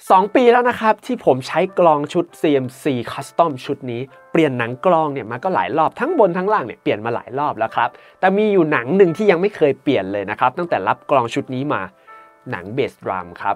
2 ปีแล้วนะครับที่ผมใช้กลองชุด CMC Custom ชุดนี้เปลี่ยนหนังกลองเนี่ยมาก็หลายรอบทั้งบนทั้งล่างเนี่ยเปลี่ยนมาหลายรอบแล้วครับแต่มีอยู่หนังหนึ่งที่ยังไม่เคยเปลี่ยนเลยนะครับตั้งแต่รับกลองชุดนี้มาหนังเบสดรัมครับ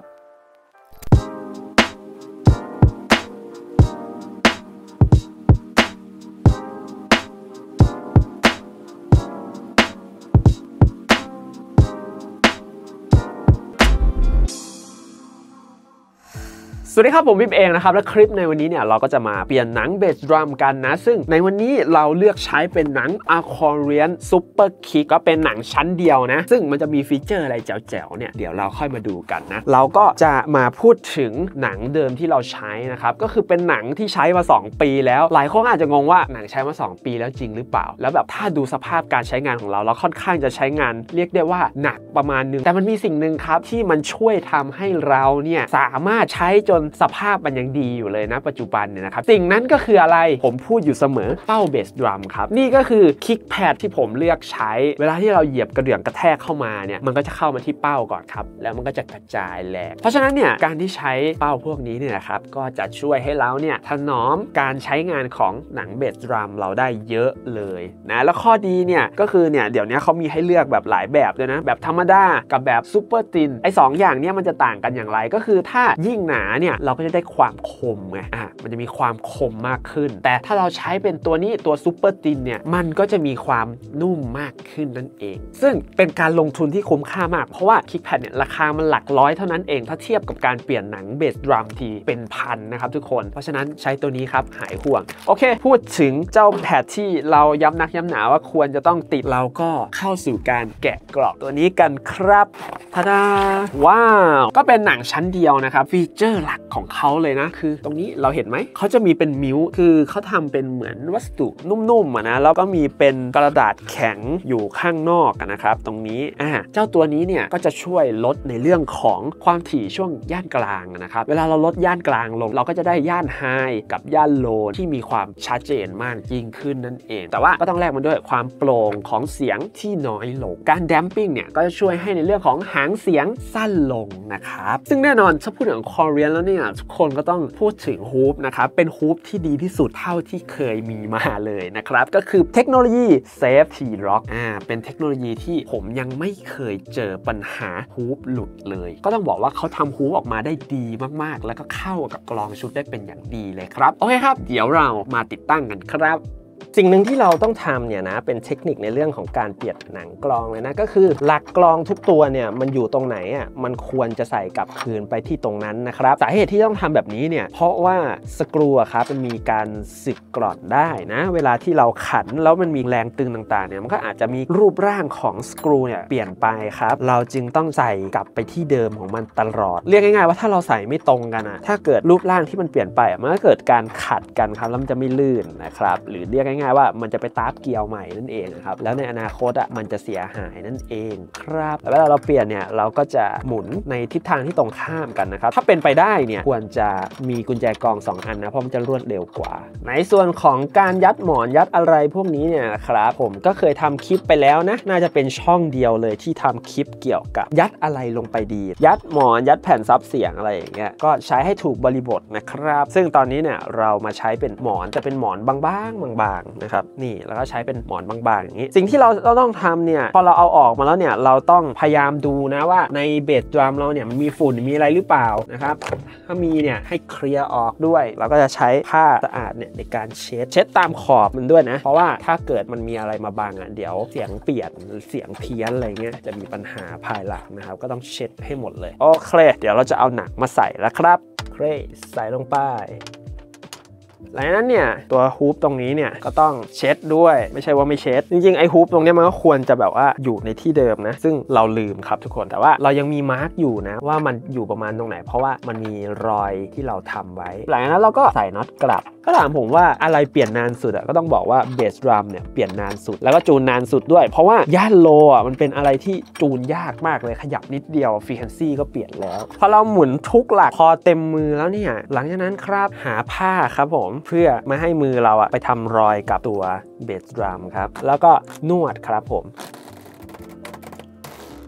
สวัสดีครับผมวิบเองนะครับและคลิปในวันนี้เนี่ยเราก็จะมาเปลี่ยนหนังเบสดรัมกันนะซึ่งในวันนี้เราเลือกใช้เป็นหนัง Accordion Super Kick ก็เป็นหนังชั้นเดียวนะซึ่งมันจะมีฟีเจอร์อะไรแจ๋วๆเนี่ยเดี๋ยวเราค่อยมาดูกันนะเราก็จะมาพูดถึงหนังเดิมที่เราใช้นะครับก็คือเป็นหนังที่ใช้มา2 ปีแล้วหลายคนอาจจะงงว่าหนังใช้มา2 ปีแล้วจริงหรือเปล่าแล้วแบบถ้าดูสภาพการใช้งานของเราค่อนข้างจะใช้งานเรียกได้ว่าหนักประมาณนึงแต่มันมีสิ่งหนึ่งครับที่มันช่วยทำให้เราเนี่ยสามารถใช้จนสภาพมันยังดีอยู่เลยนะปัจจุบันเนี่ยนะครับสิ่งนั้นก็คืออะไรผมพูดอยู่เสมอเป้าเบสดรัมครับนี่ก็คือคิกแพดที่ผมเลือกใช้เวลาที่เราเหยียบกระเดื่องกระแทกเข้ามาเนี่ยมันก็จะเข้ามาที่เป้าก่อนครับแล้วมันก็จะกระจายแรงเพราะฉะนั้นเนี่ยการที่ใช้เป้าพวกนี้เนี่ยนะครับก็จะช่วยให้เราเนี่ยถนอมการใช้งานของหนังเบสดรัมเราได้เยอะเลยนะแล้วข้อดีเนี่ยก็คือเนี่ยเดี๋ยวนี้เขามีให้เลือกแบบหลายแบบด้วยนะแบบธรรมดากับแบบซูเปอร์ตินไอ้2 อย่างเนี่ยมันจะต่างกันอย่างไรก็คือถ้ายิ่งหนาเนี่ยเราก็จะได้ความคมไงมันจะมีความคมมากขึ้นแต่ถ้าเราใช้เป็นตัวนี้ตัวซูเปอร์ตินเนี่ยมันก็จะมีความนุ่มมากขึ้นนั่นเองซึ่งเป็นการลงทุนที่คุ้มค่ามากเพราะว่าคิกแพดเนี่ยราคามันหลักร้อยเท่านั้นเองถ้าเทียบกับการเปลี่ยนหนังเบสดรัมทีเป็นพันนะครับทุกคนเพราะฉะนั้นใช้ตัวนี้ครับหายห่วงโอเคพูดถึงเจ้าแพดที่เราย้ำนักย้ำหนาว่าควรจะต้องติดเราก็เข้าสู่การแกะกล่องตัวนี้กันครับทาดาว้าวก็เป็นหนังชั้นเดียวนะครับฟีเจอร์หลักของเขาเลยนะคือตรงนี้เราเห็นไหมเขาจะมีเป็นมิ้วคือเขาทำเป็นเหมือนวัสดุนุ่มๆนะแล้วก็มีเป็นกระดาษแข็งอยู่ข้างนอกนะครับตรงนี้เจ้าตัวนี้เนี่ยก็จะช่วยลดในเรื่องของความถี่ช่วงย่านกลางนะครับเวลาเราลดย่านกลางลงเราก็จะได้ย่านไฮกับย่านโลที่มีความชัดเจนมากยิ่งขึ้นนั่นเองแต่ว่าก็ต้องแลกมันด้วยความโปร่งของเสียงที่น้อยลงการแดมปิ้งเนี่ยก็จะช่วยให้ในเรื่องของหางเสียงสั้นลงนะครับซึ่งแน่นอนถ้าพูดถึงคอเรียนแล้วเนี่ยทุกคนก็ต้องพูดถึงฮูปนะครับเป็นฮูปที่ดีที่สุดเท่าที่เคยมีมาเลยนะครับก็คือเทคโนโลยี Safety Lock เป็นเทคโนโลยีที่ผมยังไม่เคยเจอปัญหาฮูปหลุดเลยก็ต้องบอกว่าเขาทำฮูปออกมาได้ดีมากๆแล้วก็เข้ากับกลองชุดได้เป็นอย่างดีเลยครับโอเคครับเดี๋ยวเรามาติดตั้งกันครับสิ่งหนึ่งที่เราต้องทำเนี่ยนะเป็นเทคนิคในเรื่องของการเปลี่ยนหนังกลองเลยนะก็คือหลักกลองทุกตัวเนี่ยมันอยู่ตรงไหนมันควรจะใส่กลับคืนไปที่ตรงนั้นนะครับสาเหตุที่ต้องทำแบบนี้เนี่ยเพราะว่าสกรูครับมันมีการสึกกร่อนได้นะเวลาที่เราขันแล้วมันมีแรงตึงต่างๆเนี่ยมันก็อาจจะมีรูปร่างของสกรูเนี่ยเปลี่ยนไปครับเราจึงต้องใส่กลับไปที่เดิมของมันตลอดเรียกง่ายๆว่าถ้าเราใส่ไม่ตรงกันถ้าเกิดรูปร่างที่มันเปลี่ยนไปมันก็เกิดการขัดกันครับแล้วมันจะไม่ลื่นนะครับหรือเรียกง่ายๆว่ามันจะไปตาร์ฟเกียวใหม่นั่นเองครับแล้วในอนาคตมันจะเสียหายนั่นเองครับแล้วเวลาเราเปลี่ยนเนี่ยเราก็จะหมุนในทิศทางที่ตรงข้ามกันนะครับถ้าเป็นไปได้เนี่ยควรจะมีกุญแจกอง2 อันนะเพราะมันจะรวดเร็วกว่าในส่วนของการยัดหมอนยัดอะไรพวกนี้เนี่ยครับผมก็เคยทำคลิปไปแล้วนะน่าจะเป็นช่องเดียวเลยที่ทำคลิปเกี่ยวกับยัดอะไรลงไปดียัดหมอนยัดแผ่นซับเสียงอะไรอย่างเงี้ยก็ใช้ให้ถูกบริบทนะครับซึ่งตอนนี้เนี่ยเรามาใช้เป็นหมอนจะเป็นหมอนบางๆนะครับนี่แล้วก็ใช้เป็นหมอนบางๆอย่างนี้สิ่งที่เราต้องทำเนี่ยพอเราเอาออกมาแล้วเนี่ยเราต้องพยายามดูนะว่าในเบสดรัมเราเนี่ยมันมีฝุ่นมีอะไรหรือเปล่านะครับถ้ามีเนี่ยให้เคลียร์ออกด้วยเราก็จะใช้ผ้าสะอาดเนี่ยในการเช็ดตามขอบมันด้วยนะเพราะว่าถ้าเกิดมันมีอะไรมาบังเดี๋ยวเสียงเปลี่ยนเสียงเพี้ยนอะไรเงี้ยจะมีปัญหาภายหลังนะครับก็ต้องเช็ดให้หมดเลยโอเคเดี๋ยวเราจะเอาหนังมาใส่แล้วครับใส่ลงไปหลังจากนั้นเนี่ยตัวฮูปตรงนี้เนี่ยก็ต้องเช็ดด้วยไม่ใช่ว่าไม่เช็ดจริงๆไอ้ฮูปตรงนี้มันก็ควรจะแบบว่าอยู่ในที่เดิมนะซึ่งเราลืมครับทุกคนแต่ว่าเรายังมีมาร์กอยู่นะว่ามันอยู่ประมาณตรงไหนเพราะว่ามันมีรอยที่เราทำไว้หลังจากนั้นเราก็ใส่น็อตกลับก็ถามผมว่าอะไรเปลี่ยนนานสุดก็ต้องบอกว่าเบสดรัมเนี่ยเปลี่ยนนานสุดแล้วก็จูนนานสุดด้วยเพราะว่าย่านโลมันเป็นอะไรที่จูนยากมากเลยขยับนิดเดียวฟรีเควนซี่ก็เปลี่ยนแล้วพอเราหมุนทุกหลักพอเต็มมือแล้วเนี่ยหลังจากนั้นครับหาผ้าครับผมเพื่อไม่ให้มือเราไปทำรอยกับตัวเบสดรัมครับแล้วก็นวดครับผมท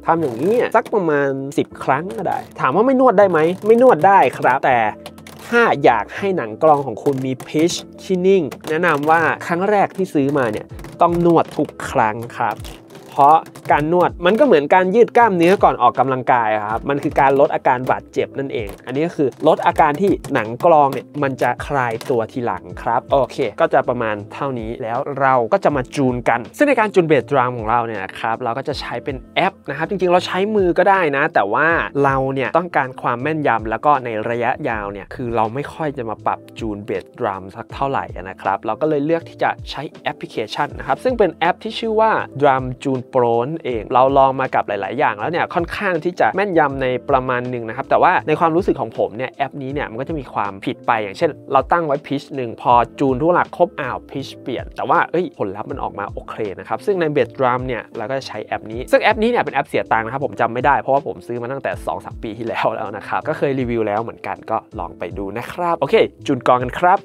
ทำอย่างนี้สักประมาณ10 ครั้งก็ได้ถามว่าไม่นวดได้ไหมไม่นวดได้ครับแต่ถ้าอยากให้หนังกลองของคุณมีพิชที่นิ่งแนะนำว่าครั้งแรกที่ซื้อมาเนี่ยต้องนวดทุกครั้งครับเพราะการนวดมันก็เหมือนการยืดกล้ามเนื้อก่อนออกกำลังกายครับมันคือการลดอาการบาดเจ็บนั่นเองอันนี้ก็คือลดอาการที่หนังกลองเนี่ยมันจะคลายตัวทีหลังครับโอเคก็จะประมาณเท่านี้แล้วเราก็จะมาจูนกันซึ่งในการจูนเบสดรัมของเราเนี่ยครับเราก็จะใช้เป็นแอปนะครับจริงๆเราใช้มือก็ได้นะแต่ว่าเราเนี่ยต้องการความแม่นยำแล้วก็ในระยะยาวเนี่ยคือเราไม่ค่อยจะมาปรับจูนเบสดรัมสักเท่าไหร่นะครับเราก็เลยเลือกที่จะใช้แอปพลิเคชันนะครับซึ่งเป็นแอปที่ชื่อว่า Drum Tune Pro เองเราลองมากับหลายๆอย่างแล้วเนี่ยค่อนข้างที่จะแม่นยำในประมาณหนึ่งนะครับแต่ว่าในความรู้สึกของผมเนี่ยแอปนี้เนี่ยมันก็จะมีความผิดไปอย่างเช่นเราตั้งไว้พิชหนึ่งพอจูนทุกหลักครบพิชเปลี่ยนแต่ว่าผลลัพธ์มันออกมาโอเคนะครับซึ่งในเบสดรัมเนี่ยเราก็จะใช้แอปนี้ซึ่งแอปนี้เนี่ยเป็นแอปเสียตังค์นะครับผมจำไม่ได้เพราะว่าผมซื้อมาตั้งแต่ 2-3 ปีที่แล้วนะครับก็เคยรีวิวแล้วเหมือนกันก็ลองไปดูนะครับโอเคจูนกลองกันครับ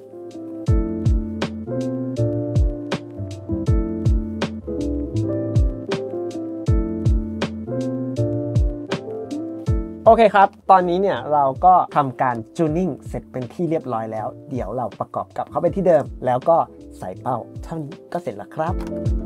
โอเคครับตอนนี้เนี่ยเราก็ทำการจูนนิ่งเสร็จเป็นที่เรียบร้อยแล้วเดี๋ยวเราประกอบกับเข้าไปที่เดิมแล้วก็ใส่เป้าเท่านี้ก็เสร็จแล้วครับ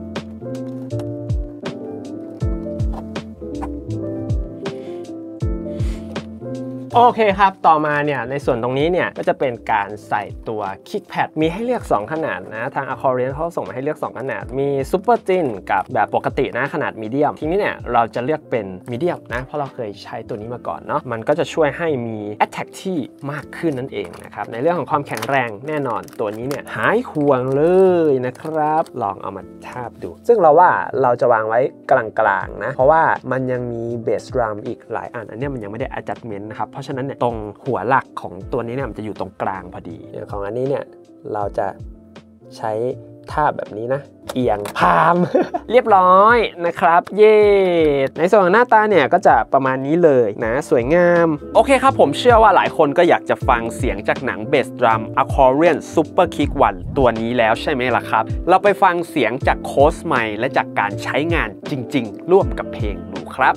โอเคครับต่อมาเนี่ยในส่วนตรงนี้เนี่ยก็จะเป็นการใส่ตัวคิกแพดมีให้เลือก2ขนาดนะทาง Accordion เขาส่งมาให้เลือก2ขนาดมีซูเปอร์จินกับแบบปกตินะขนาดมีเดียมทีนี้เนี่ยเราจะเลือกเป็นมีเดียมนะเพราะเราเคยใช้ตัวนี้มาก่อนเนาะมันก็จะช่วยให้มี Attack ที่มากขึ้นนั่นเองนะครับในเรื่องของความแข็งแรงแน่นอนตัวนี้เนี่ยหายห่วงเลยนะครับลองเอามาทาบดูซึ่งเราว่าเราจะวางไว้กลางๆนะเพราะว่ามันยังมีเบสดรัมอีกหลายอันนี้มันยังไม่ได้ adjustment นะครับเพราะฉะนั้นเนี่ยตรงหัวหลักของตัวนี้เนี่ยมันจะอยู่ตรงกลางพอดีอย่างของอันนี้เนี่ยเราจะใช้ท่าแบบนี้นะเอียงพาม เรียบร้อยนะครับเย่ในส่วนของหน้าตาเนี่ยก็จะประมาณนี้เลยนะสวยงามโอเคครับผมเชื่อว่าหลายคนก็อยากจะฟังเสียงจากหนังเบสดรัม Accordion Super Kick 1ตัวนี้แล้วใช่ไหมล่ะครับเราไปฟังเสียงจากโค้ชไมค์และจากการใช้งานจริงๆร่วมกับเพลงดูครับ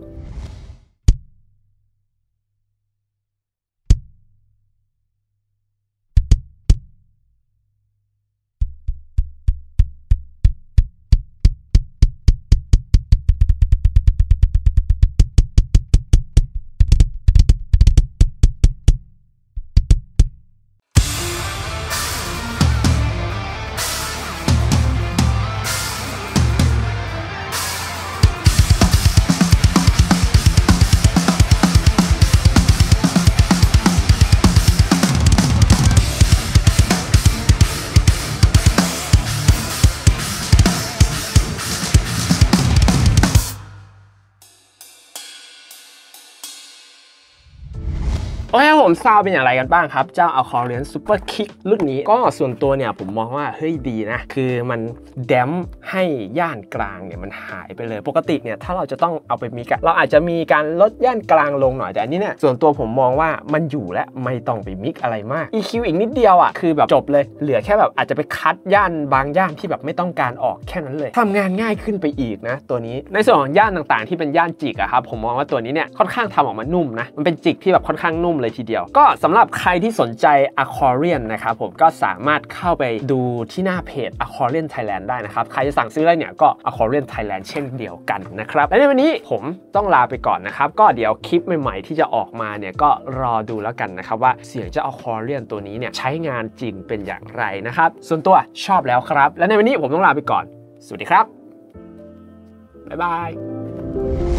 โอเคผมซาวเป็นอย่างไรกันบ้างครับเจ้า Accordion Super Kick รุ่นนี้ก็ส่วนตัวเนี่ยผมมองว่าเฮ้ยดีนะคือมันแดมให้ย่านกลางเนี่ยมันหายไปเลยปกติเนี่ยถ้าเราจะต้องเอาไปมิกเราอาจจะมีการลดย่านกลางลงหน่อยแต่อันนี้เนี่ยส่วนตัวผมมองว่ามันอยู่และไม่ต้องไปมิกอะไรมาก EQ อีกนิดเดียวคือแบบจบเลยเหลือแค่แบบอาจจะไปคัดย่านบางย่านที่แบบไม่ต้องการออกแค่นั้นเลยทำงานง่ายขึ้นไปอีกนะตัวนี้ในส่วนของย่านต่างๆที่เป็นย่านจิกครับผมมองว่าตัวนี้เนี่ยค่อนข้างทำออกมานุ่มนะมันเป็นจิกที่แบบค่อนข้างนุ่มเลยทีเดียวก็สำหรับใครที่สนใจ Accordion นะครับผมก็สามารถเข้าไปดูที่หน้าเพจ Accordion Thailand ได้นะครับใครจะสั่งซื้ออะไรเนี่ยก็ Accordion Thailand เช่นเดียวกันนะครับและในวันนี้ผมต้องลาไปก่อนนะครับก็เดี๋ยวคลิปใหม่ๆที่จะออกมาเนี่ยก็รอดูแล้วกันนะครับว่าเสียงเจ้า Accordion ตัวนี้เนี่ยใช้งานจริงเป็นอย่างไรนะครับส่วนตัวชอบแล้วครับและในวันนี้ผมต้องลาไปก่อนสวัสดีครับบ๊ายบาย